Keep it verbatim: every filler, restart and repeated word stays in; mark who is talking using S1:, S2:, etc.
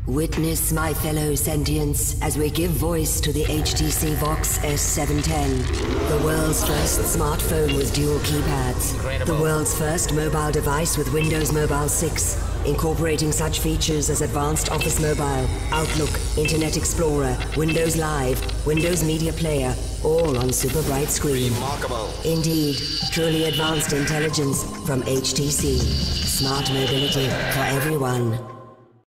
S1: Witness, my fellow sentients, as we give voice to the H T C Vox S seven ten, the world's first smartphone with dual keypads,
S2: Incredible.
S1: the world's first mobile device with Windows Mobile six, incorporating such features as Advanced Office Mobile, Outlook, Internet Explorer, Windows Live, Windows Media Player, all on super bright screen.
S2: Remarkable.
S1: Indeed, truly advanced intelligence from H T C. Smart mobility for everyone.